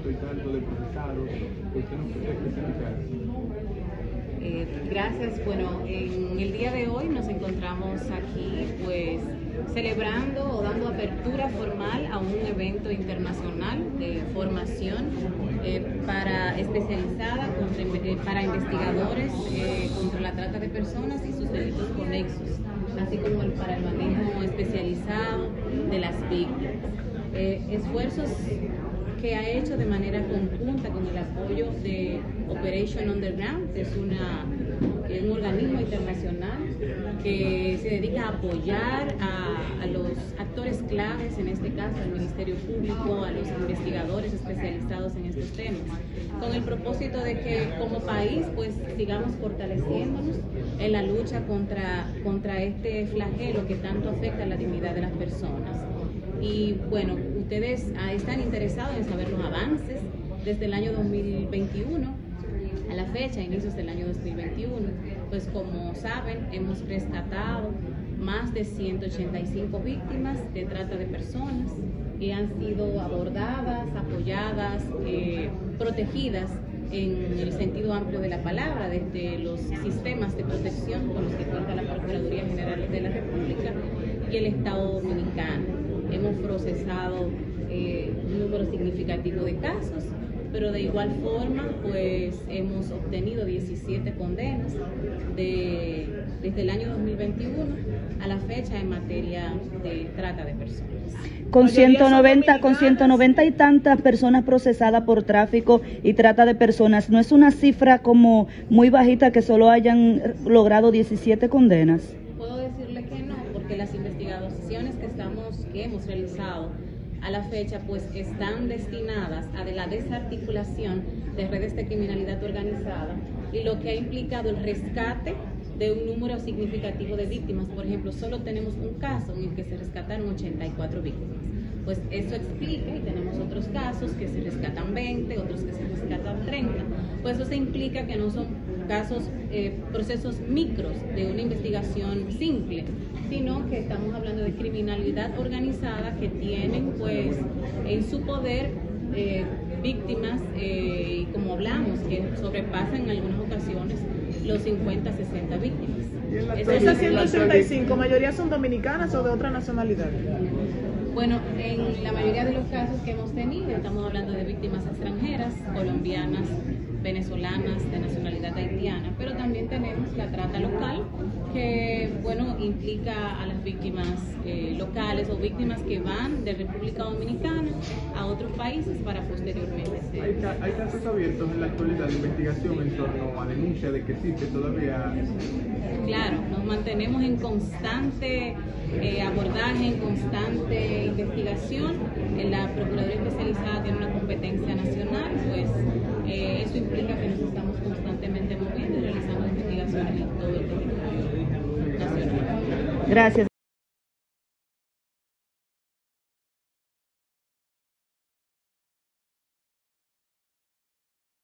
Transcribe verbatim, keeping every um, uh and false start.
y tanto de procesados. ¿Usted nos puede especificar? Eh, gracias. Bueno, en el día de hoy nos encontramos aquí pues celebrando o dando apertura formal a un evento internacional de formación eh, para especializada contra, eh, para investigadores eh, contra la trata de personas y sus delitos conexos, así como el, para el manejo especializado de las víctimas. Eh, esfuerzos que ha hecho de manera conjunta con el apoyo de Operation Underground, que es una, es un organismo internacional que se dedica a apoyar a, a los actores claves, en este caso al Ministerio Público, a los investigadores especializados en estos temas, con el propósito de que como país pues sigamos fortaleciéndonos en la lucha contra, contra este flagelo que tanto afecta a la dignidad de las personas. Y bueno, ustedes están interesados en saber los avances desde el año dos mil veintiuno a la fecha, inicios del año dos mil veintiuno. Pues como saben, hemos rescatado más de ciento ochenta y cinco víctimas de trata de personas que han sido abordadas, apoyadas, eh, protegidas en el sentido amplio de la palabra, desde los sistemas de protección con los que cuenta la Procuraduría General de la República y el Estado Dominicano. Hemos procesado eh, un número significativo de casos, pero de igual forma pues hemos obtenido diecisiete condenas de, desde el año dos mil veintiuno a la fecha en materia de trata de personas. Con ciento noventa, con ciento noventa y tantas personas procesadas por tráfico y trata de personas, ¿no es una cifra como muy bajita que solo hayan logrado diecisiete condenas? Puedo decirle que no, porque las investigaciones que estamos, que hemos realizado a la fecha pues están destinadas a de la desarticulación de redes de criminalidad organizada y lo que ha implicado el rescate de un número significativo de víctimas. Por ejemplo, solo tenemos un caso en el que se rescataron ochenta y cuatro víctimas. Pues eso explica, y tenemos otros casos que se rescatan veinte, otros que se rescatan treinta. Pues eso se implica que no son casos, eh, procesos micros de una investigación simple, sino que estamos hablando de criminalidad organizada que tienen pues en su poder eh, víctimas, eh, y como hablamos, que sobrepasan en algunas ocasiones los cincuenta, sesenta víctimas. Esas ciento ochenta y cinco, ¿mayoría son dominicanas o de otra nacionalidad? Bueno, en la mayoría de los casos que hemos tenido, estamos hablando de víctimas extranjeras, colombianas, venezolanas, de nacionalidad haitiana, pero también tenemos la trata local, que bueno, implica a las víctimas eh, locales o víctimas que van de República Dominicana a otros países para posteriormente ser. Hay, hay casos abiertos en la actualidad de investigación en torno a denuncia de que existe todavía. Claro, nos mantenemos en constante eh, abordaje, en constante investigación. La Procuraduría Especializada tiene una competencia nacional, pues eh, eso implica que nos estamos constantemente moviendo y realizando investigaciones en todo el territorio nacional. Gracias.